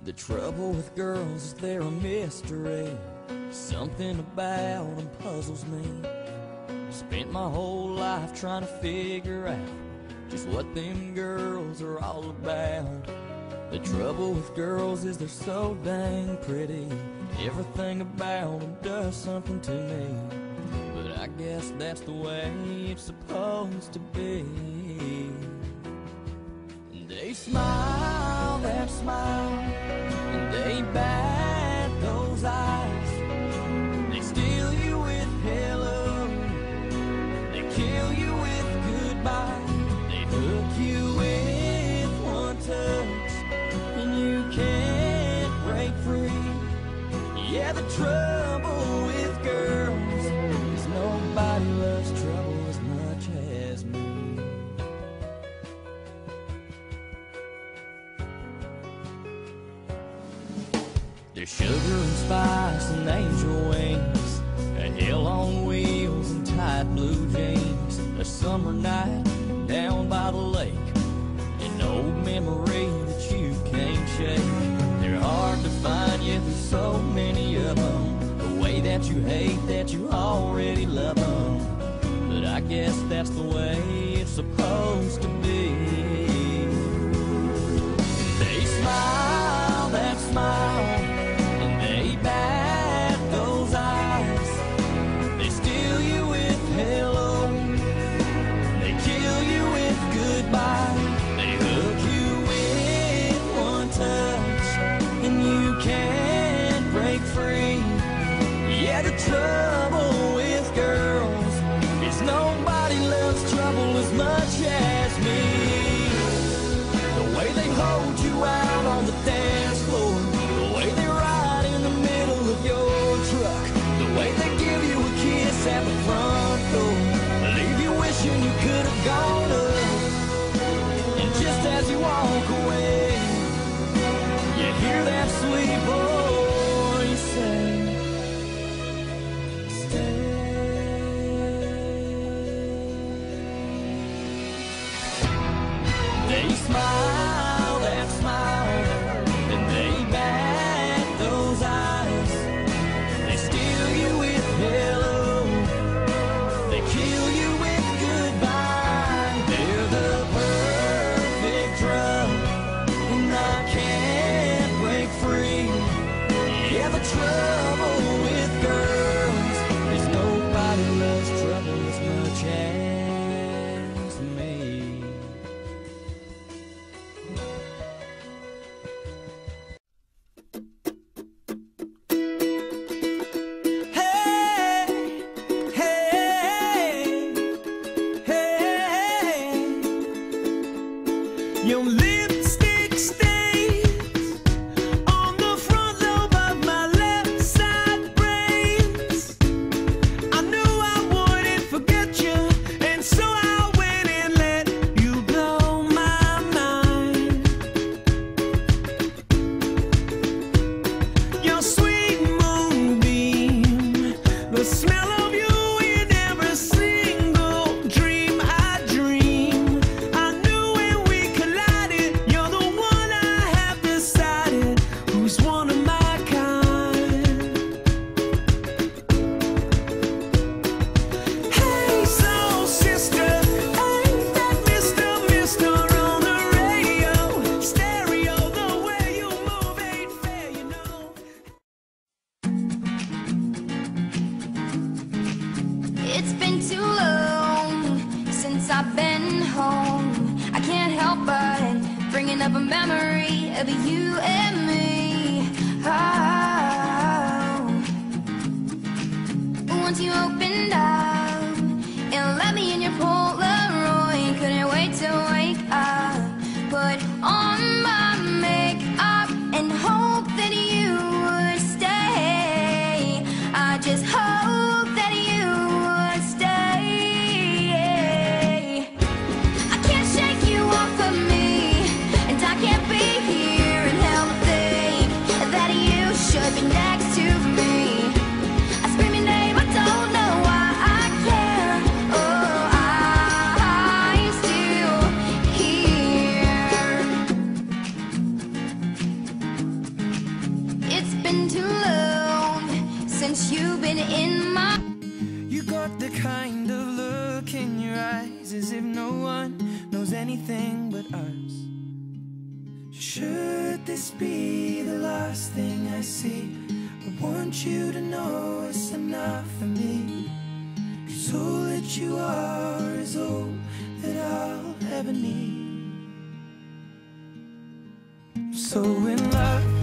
The trouble with girls is they're a mystery. Something about them puzzles me. Spent my whole life trying to figure out just what them girls are all about. The trouble with girls is they're so dang pretty. Everything about them does something to me. But I guess that's the way it's supposed to be. They smile that smile, and they bat those eyes. They steal you with hello, they kill you with goodbye. They hook you with one touch, and you can't break free. Yeah, the trouble with girls is nobody loves trouble as much as me. There's sugar and spice and angel wings, a hell on wheels and tight blue jeans. A summer night down by the lake, an old memory that you can't shake. They're hard to find, yet there's so many of them. The way that you hate that you already love them. But I guess that's the way it's supposed to be. They smile that smile, they bat those eyes. They steal you with hello, they kill you with goodbye. They hook you with one touch, and you can't break free. Yeah, the trouble with girls is nobody loves trouble as much as me. The way they hold you out on the dance floor, the way they ride in the middle of your truck, the way they give you a kiss at the front door, leave you wishing you could have gone up. And just as you walk away, you hear that sweet voice say, stay. They smile that smile, and they bat those eyes. They steal you with hello, they kill you with goodbye. They're the perfect drug, and I can't break free. Yeah, the trouble with girls is nobody loves trouble as much as me. Hey, hey, hey, your lipstick stains on the front lobe of my left side brains. I knew I wouldn't forget you, and so I went and let you blow my mind. Your sweet moonbeam, the smell of you in every single dream I dream. I knew when we collided, you're the one I have decided who's one of my kind. Hey, soul sister, ain't that Mr. on the radio? Stereo, the way you move ain't fair, you know. It's been too long since I've been home. I can't help but bringing up a memory of you and me. Oh, once you opened up and let me in your Polaroid, couldn't wait to wake up, put on my makeup and hope that you would stay. I just hope that you would stay. I can't shake you off of me, and I can't be here and help think that you should be next to me. I scream your name, I don't know since you've been in my. You got the kind of look in your eyes as if no one knows anything but us. Should this be the last thing I see, I want you to know it's enough for me. 'Cause all that you are is all that I'll ever need. So in love